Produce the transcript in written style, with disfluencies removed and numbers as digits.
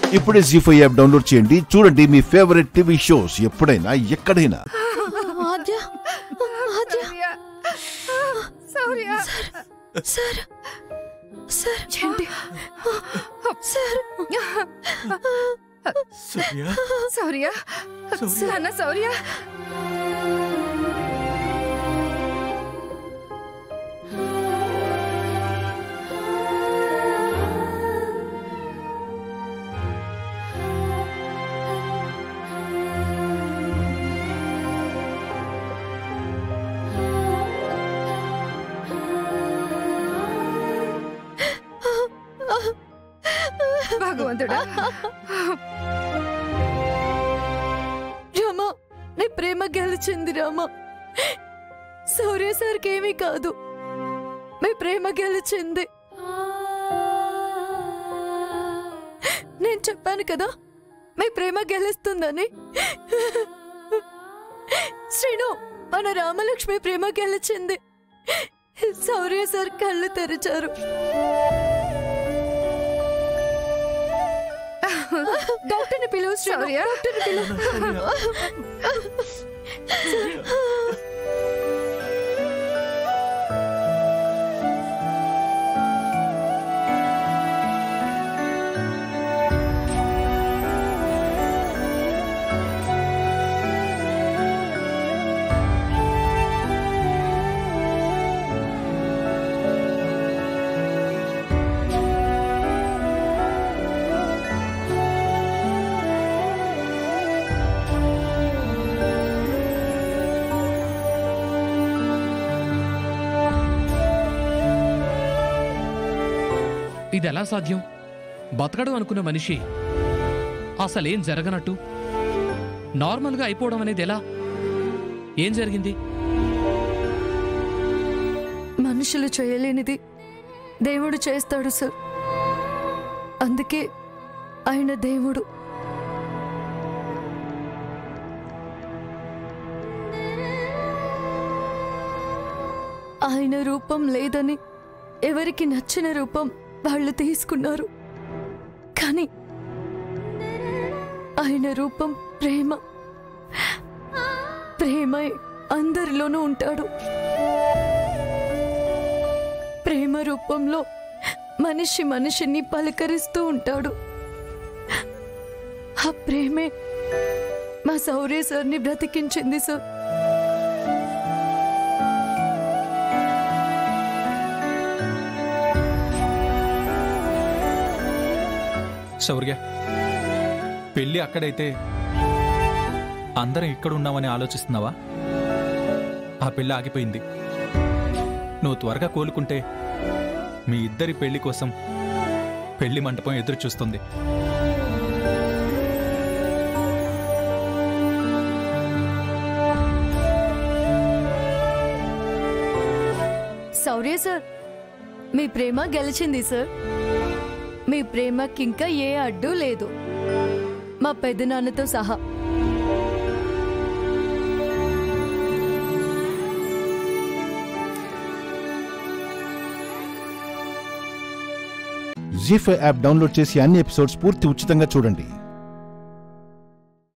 ఇప్పుడే జీ5 app download చేయండి. చూడండి మీ ఫేవరెట్ టీవీ షోస్ ఎప్పుడైనా ఎక్కడైనా. భగవంతుడా, రామా నీ ప్రేమ గెలిచింది. రామా సౌర్య సార్కి ఏమీ కాదు, మీ ప్రేమ గెలిచింది. నేను చెప్పాను కదా మీ ప్రేమ గెలుస్తుందని. శ్రీను, మన రామలక్ష్మి ప్రేమ గెలిచింది. సౌర్య సార్ కళ్ళు తెరిచారు. డాక్టర్ని పిలువు. సౌర్య, డాక్టర్ని పిలువు. ఇదెలా సాధ్యం? బతకడం అనుకున్న మనిషి అసలేం జరగనట్టు నార్మల్గా అయిపోవడం అనేది ఎలా? ఏం జరిగింది? మనుషులు చేయలేనిది దేవుడు చేస్తాడు సార్. అందుకే ఆయన దేవుడు. ఆయన రూపం లేదని ఎవరికి నచ్చిన రూపం వాళ్ళు తీసుకున్నారు. కానీ ఆయన రూపం ప్రేమ. ప్రేమ అందరిలోనూ ఉంటాడు. ప్రేమ రూపంలో మనిషి మనిషిని పలకరిస్తూ ఉంటాడు. ఆ ప్రేమే మా సౌర్య సార్ని బ్రతికించింది సార్. శౌర్య, పెళ్ళి అక్కడైతే అందరం ఇక్కడ ఉన్నామని ఆలోచిస్తున్నావా? ఆ పెళ్ళి ఆగిపోయింది. నువ్వు త్వరగా కోలుకుంటే మీ ఇద్దరి పెళ్లి కోసం పెళ్లి మంటపం ఎదురు చూస్తుంది. సౌర్య సార్, మీ ప్రేమ గెలిచింది సార్. మీ ప్రేమకింకా ఏ అడ్డు లేదు, మా పెద్దనాన్నతో సహా. జీ5 యాప్ డౌన్లోడ్ చేసి అన్ని ఎపిసోడ్స్ పూర్తి ఉచితంగా చూడండి.